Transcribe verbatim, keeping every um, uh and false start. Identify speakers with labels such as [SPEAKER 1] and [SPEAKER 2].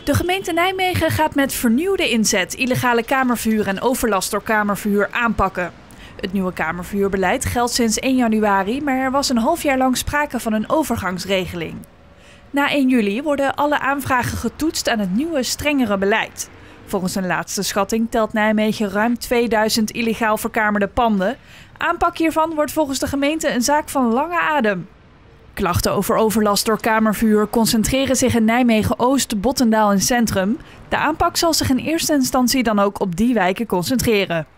[SPEAKER 1] De gemeente Nijmegen gaat met vernieuwde inzet illegale kamerverhuur en overlast door kamerverhuur aanpakken. Het nieuwe kamerverhuurbeleid geldt sinds één januari, maar er was een half jaar lang sprake van een overgangsregeling. Na één juli worden alle aanvragen getoetst aan het nieuwe, strengere beleid. Volgens een laatste schatting telt Nijmegen ruim tweeduizend illegaal verkamerde panden. Aanpak hiervan wordt volgens de gemeente een zaak van lange adem. Klachten over overlast door kamerverhuur concentreren zich in Nijmegen-Oost, Bottendaal en Centrum. De aanpak zal zich in eerste instantie dan ook op die wijken concentreren.